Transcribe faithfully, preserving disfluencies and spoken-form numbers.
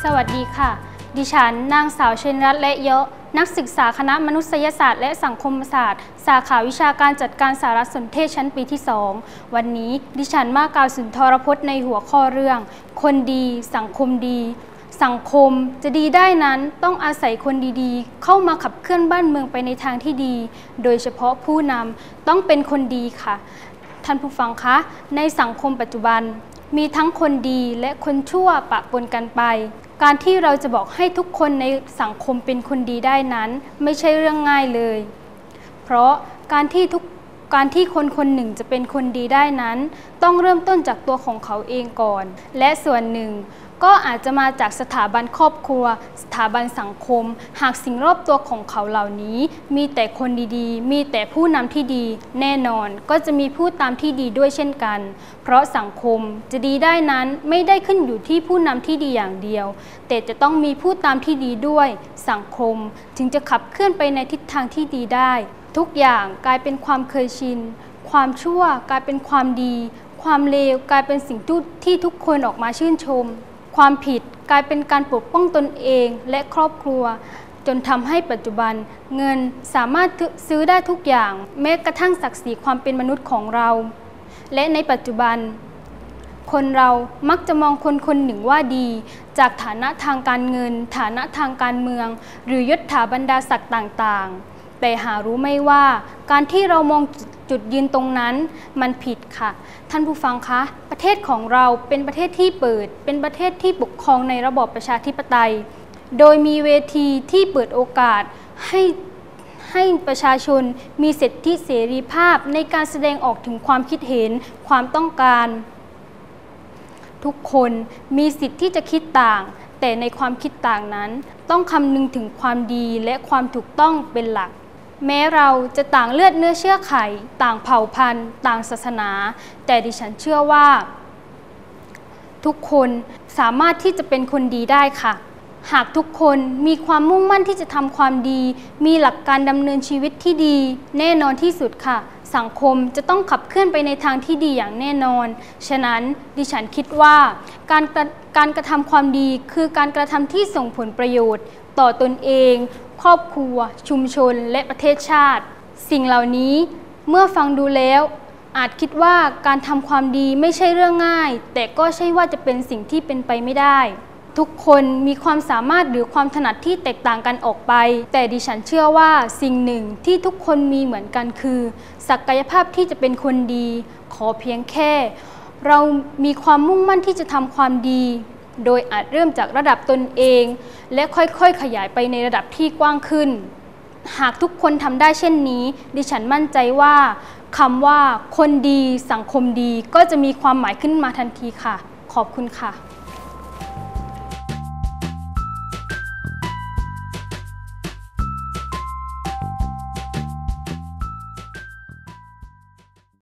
สวัสดีค่ะดิฉันนางสาวเชนรัตน์และเยอะนักศึกษาคณะมนุษยศาสตร์และสังคมศาสตร์สาขาวิชาการจัดการสารสนเทศชั้นปีที่สองวันนี้ดิฉันมากล่าวสุนทรพจน์ในหัวข้อเรื่องคนดีสังคมดีสังคมจะดีได้นั้นต้องอาศัยคนดีๆเข้ามาขับเคลื่อนบ้านเมืองไปในทางที่ดีโดยเฉพาะผู้นำต้องเป็นคนดีค่ะท่านผู้ฟังคะในสังคมปัจจุบันมีทั้งคนดีและคนชั่วปะปนกันไปการที่เราจะบอกให้ทุกคนในสังคมเป็นคนดีได้นั้นไม่ใช่เรื่องง่ายเลยเพราะการที่ทุกการที่คนคนหนึ่งจะเป็นคนดีได้นั้นต้องเริ่มต้นจากตัวของเขาเองก่อนและส่วนหนึ่งก็อาจจะมาจากสถาบันครอบครัวสถาบันสังคมหากสิ่งรอบตัวของเขาเหล่านี้มีแต่คนดีๆมีแต่ผู้นำที่ดีแน่นอนก็จะมีผู้ตามที่ดีด้วยเช่นกันเพราะสังคมจะดีได้นั้นไม่ได้ขึ้นอยู่ที่ผู้นำที่ดีอย่างเดียวแต่จะต้องมีผู้ตามที่ดีด้วยสังคมจึงจะขับเคลื่อนไปในทิศทางที่ดีได้ทุกอย่างกลายเป็นความเคยชินความชั่วกลายเป็นความดีความเลวกลายเป็นสิ่งที่ทุกคนออกมาชื่นชมความผิดกลายเป็นการปกป้องตนเองและครอบครัวจนทำให้ปัจจุบันเงินสามารถซื้อได้ทุกอย่างแม้กระทั่งศักดิ์ศรีความเป็นมนุษย์ของเราและในปัจจุบันคนเรามักจะมองคนคนหนึ่งว่าดีจากฐานะทางการเงินฐานะทางการเมืองหรือยศถาบรรดาศักดิ์ต่างๆแต่หารู้ไม่ว่าการที่เรามองจุดยืนตรงนั้นมันผิดค่ะท่านผู้ฟังคะประเทศของเราเป็นประเทศที่เปิดเป็นประเทศที่ปกครองในระบอบประชาธิปไตยโดยมีเวทีที่เปิดโอกาสให้ให้ประชาชนมีสิทธิเสรีภาพในการแสดงออกถึงความคิดเห็นความต้องการทุกคนมีสิทธิ์ที่จะคิดต่างแต่ในความคิดต่างนั้นต้องคำนึงถึงความดีและความถูกต้องเป็นหลักแม้เราจะต่างเลือดเนื้อเชื้อไขต่างเผ่าพันธุ์ต่างศาสนาแต่ดิฉันเชื่อว่าทุกคนสามารถที่จะเป็นคนดีได้ค่ะหากทุกคนมีความมุ่งมั่นที่จะทำความดีมีหลักการดำเนินชีวิตที่ดีแน่นอนที่สุดค่ะสังคมจะต้องขับเคลื่อนไปในทางที่ดีอย่างแน่นอนฉะนั้นดิฉันคิดว่าการการกระทำความดีคือการกระทำที่ส่งผลประโยชน์ต่อตนเองครอบครัวชุมชนและประเทศชาติสิ่งเหล่านี้เมื่อฟังดูแล้วอาจคิดว่าการทำความดีไม่ใช่เรื่องง่ายแต่ก็ใช่ว่าจะเป็นสิ่งที่เป็นไปไม่ได้ทุกคนมีความสามารถหรือความถนัดที่แตกต่างกันออกไปแต่ดิฉันเชื่อว่าสิ่งหนึ่งที่ทุกคนมีเหมือนกันคือศักยภาพที่จะเป็นคนดีขอเพียงแค่เรามีความมุ่งมั่นที่จะทำความดีโดยอาจเริ่มจากระดับตนเองและค่อยๆขยายไปในระดับที่กว้างขึ้นหากทุกคนทำได้เช่นนี้ดิฉันมั่นใจว่าคำว่าคนดีสังคมดีก็จะมีความหมายขึ้นมาทันทีค่ะขอบคุณค่ะ